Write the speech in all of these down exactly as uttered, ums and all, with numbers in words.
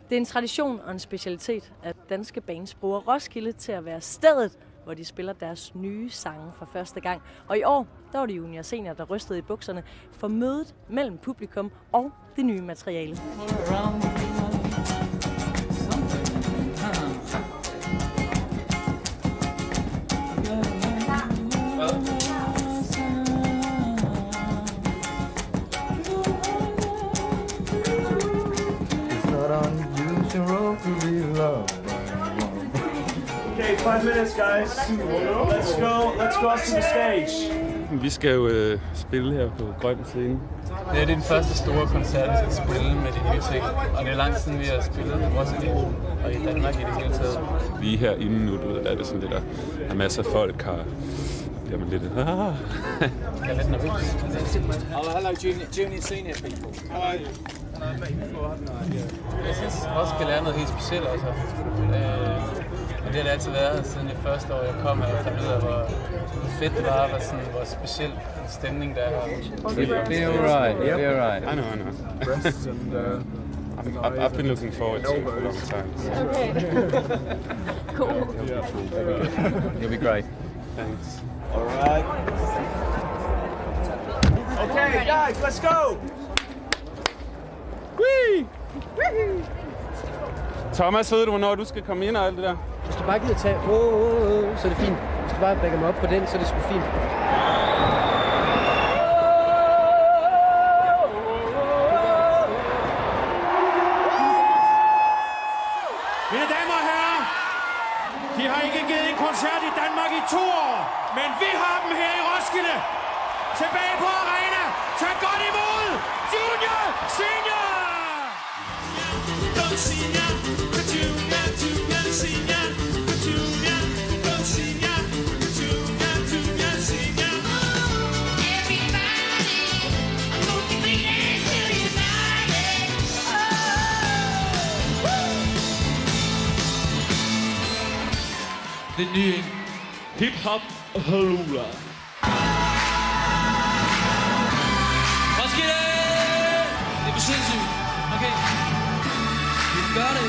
Det er en tradition og en specialitet, at danske bands bruger Roskilde til at være stedet, hvor de spiller deres nye sange for første gang. Og i år, der var det junior og senior, der rystede i bukserne for mødet mellem publikum og det nye materiale. Okay, five minutes, guys. Let's go. Let's go up to the stage. Vi skal jo øh, spille her på Grøn Scene. Det er den første store koncert, vi skal spille med de nye ting. Og det er lang siden, vi har spillet i Roskilde og i Danmark i det hele taget. Lige herinde nu, du ved, der er det sådan lidt, der er masser af folk her. Bliver man lidt... Jeg er lidt nervøs. Hello, hello, junior, junior senior people. How are you? Jeg synes, Roskilde er noget helt specielt også. Øh, og det har det altid været, siden det første år, jeg kom her og fandt ud af, hvor fedt det var, hvor, sådan, hvor speciel en stemning der er. Be alright, be alright. I know, I know. and, uh, I've, I've been looking forward to it for a long time. Okay. Cool. You'll be great. Thanks. All right. Okay, guys, let's go. Whee! Thomas, ved du, hvornår du skal komme ind og alt det der? Hvis du bare gider tage, oh, oh, oh, så er det fint. Hvis du bare brækker mig op på den, så er det sgu fint. Mine damer og herrer, de har ikke givet en koncert i Danmark i to år, men vi har dem her i Roskilde. Tilbage på arena. Tag godt imod Junior Senior! Det nye hip-hop halula. Roskilde! Det er for sindssygt. Okay. Vi gør det.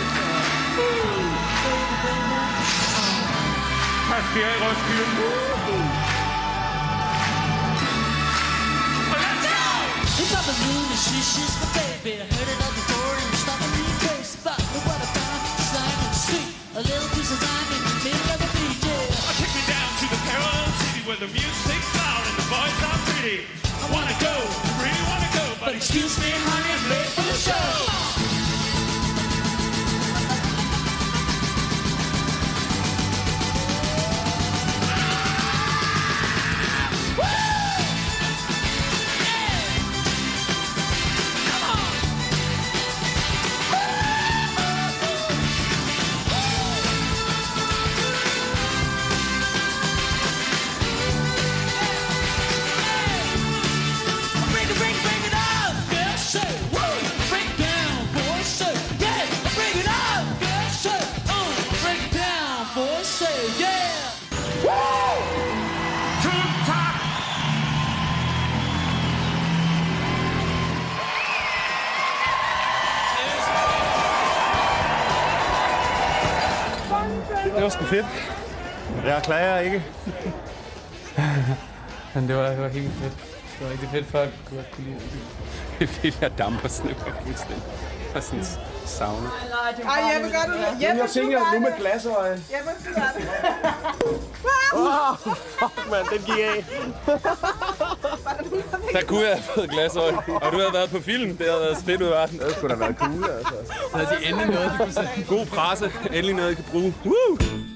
Hvad sker i Roskilde? Hip-hop er lyden af shit, my baby. I heard it all before and it's not really crazy. But what about slime and sweet? A little piece of lime in the middle of the beat, yeah. Take me down to the parallel city where the music's loud and the boys are pretty. I wanna go, I really wanna go, but excuse me, honey, I'm late for the show. Det var sgu fedt. Jeg klager ikke. Men det var, det var helt fedt. Det var rigtig fedt, folk kunne kunne lide det. Det er fedt, jeg damper sådan noget fuldstændig. Og sådan savne. Ej, Jeppe, gør du det? Jeppe, Jeg tænker nu med glasøje. Jeppe, du gør det. Åh, fuck, mand, den gik af. Der kunne jeg have fået glasøje. Og du havde været på film. Det havde været fedt ud af verden. Det skulle da være cool, altså. Så havde de endelig noget, de kunne sætte. God presse. Endelig noget, jeg kan bruge. Woo!